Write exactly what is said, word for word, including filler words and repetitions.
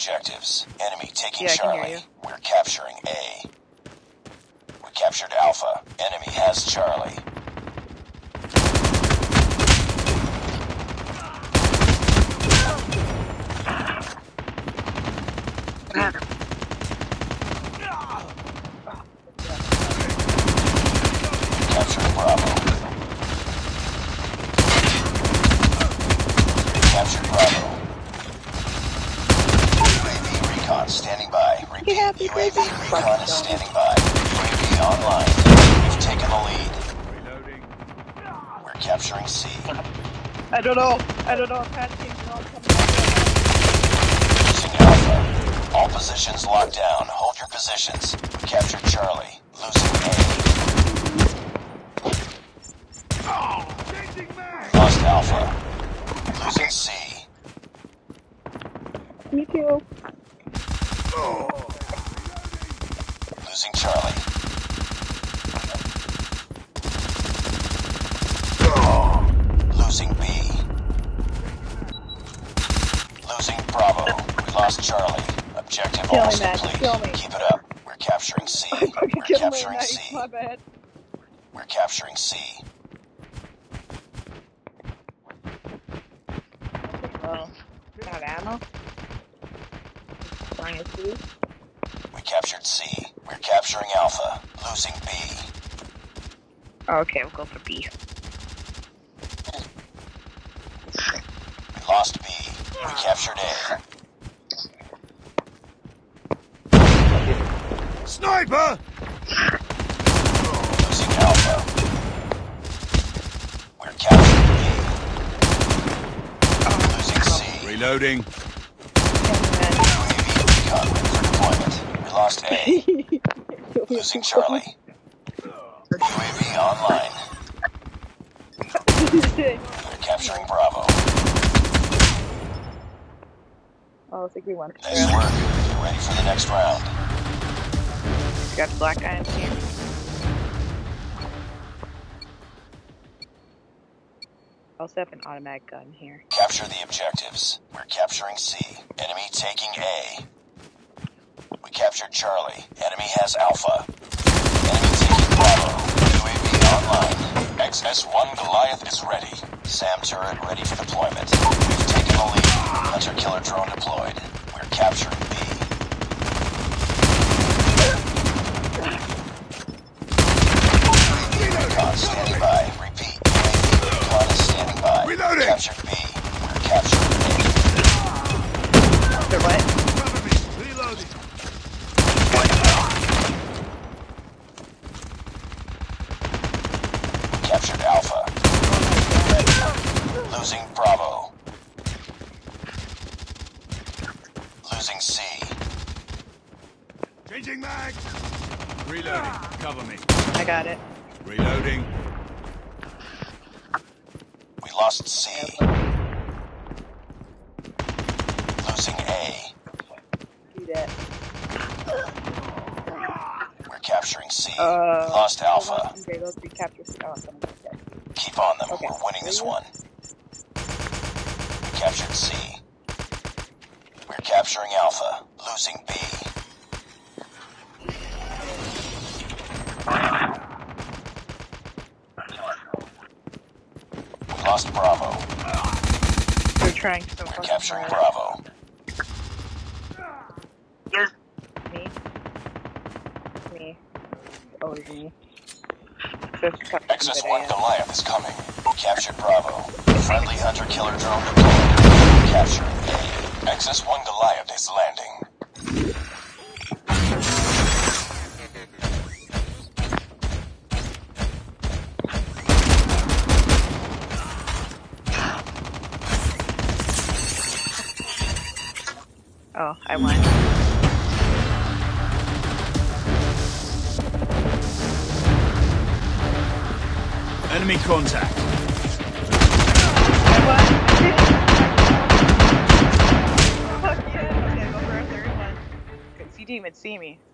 objectives. Enemy taking Yeah, I can hear Charlie. you. We're capturing A. We captured Alpha. Enemy has Charlie. Captured Bravo. Captured Bravo. U A V recon standing by. Repeat, U A V recon is standing by. U A V online. We've taken the lead. Reloading. We're capturing C. I don't know. I don't know if Pat's changing all coming Losing Alpha. All positions locked down. Hold your positions. We captured Charlie. Losing A. Lost Alpha. Losing C. Me too. Losing Charlie. Losing B. Losing Bravo. We lost Charlie. Objective Kill me, almost Matt. complete. Kill me. Keep it up. We're capturing C. I fucking We're killed my capturing knife. C. My bad. We're capturing C. Oh, got ammo. Trying to see. We captured C. We're capturing Alpha. Losing B. Oh, okay, we'll go for B. We lost B. We captured A. Sniper! Losing Alpha. We're capturing B. Losing C. Reloading. U A V recon ready for deployment. We lost A. Losing Charlie. U A V online. We're capturing Bravo. Oh, I think we went Nice through. work. Get ready for the next round. Got the black guy in here. Also have an automatic gun here. Capture the objectives. We're capturing C. Enemy taking A. We captured Charlie. Enemy has Alpha. Enemy taking Bravo. U A V online. X S one Goliath is ready. SAM turret ready for deployment. We've taken the lead. Hunter killer drone deployed. We're capturing B. Recon standing by. Repeat. U A V recon is standing by. Reloading. Captured B. We're capturing A. They're what? Cover me. Reloading. Captured Alpha. Losing Bravo. Losing C. Changing mag. Reloading. Cover me. I got it. Reloading. We lost C. Losing A. Do that. We're capturing C. Uh, Lost Alpha. Okay, those three captures. Oh, I'm gonna get that. Keep on them. Okay. We're winning this one. We captured C. We're capturing Alpha. Losing B. We lost Bravo. They're trying so We're fucking capturing hard. Bravo. Me. Me. Always me. Just cut X S the one video. Goliath is coming. We captured Bravo. Friendly hunter killer drone deployed. Capturing A. X S one Goliath is landing. Oh, I won. Enemy contact. I won. Fuck yeah. Okay, go for a third one. Cause you didn't even see me.